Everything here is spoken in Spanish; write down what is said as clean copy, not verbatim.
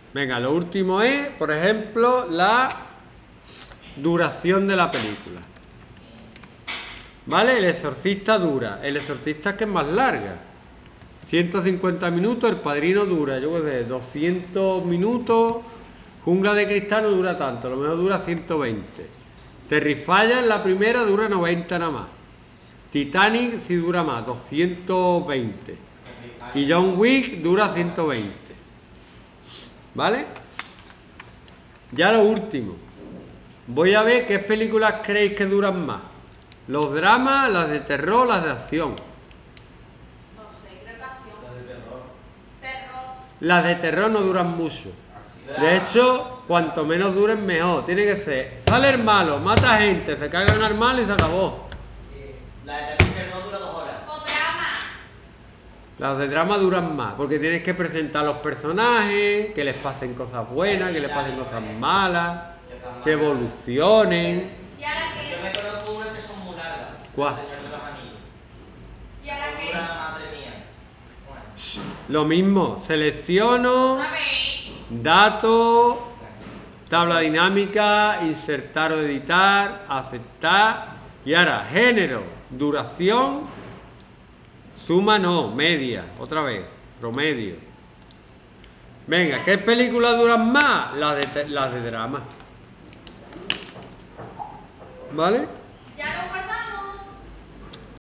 Venga, lo último es, por ejemplo, la duración de la película. ¿Vale? El Exorcista dura. El Exorcista es que es más larga. 150 minutos, El Padrino dura, yo qué sé, 200 minutos. Jungla de Cristal no dura tanto, a lo mejor dura 120. Terrifier, la primera, dura 90 nada más. Titanic sí dura más, 220. Y John Wick dura 120. ¿Vale? Ya lo último. Voy a ver qué películas creéis que duran más. Los dramas, las de terror, las de acción. No sé, creo que acción. Las de terror. Terror. Las de terror no duran mucho. De hecho, cuanto menos duren mejor. Tiene que ser, sale el malo, mata gente, se cargan al malo y se acabó. La de terror dura 2 horas. O drama. Las de drama duran más, porque tienes que presentar a los personajes, que les pasen cosas buenas, que les pasen cosas malas, que evolucionen. ¿Y ahora qué? Yo me conozco unas que son muy largas. ¿Cuál? El Señor de los Anillos. ¿Y ahora qué? Dura, madre mía. Bueno. Lo mismo, selecciono, A ver. datos, tabla dinámica, insertar o editar, aceptar. Y ahora, género, duración, suma no, media, otra vez, promedio. Venga, ¿qué películas duran más? Las de drama. ¿Vale?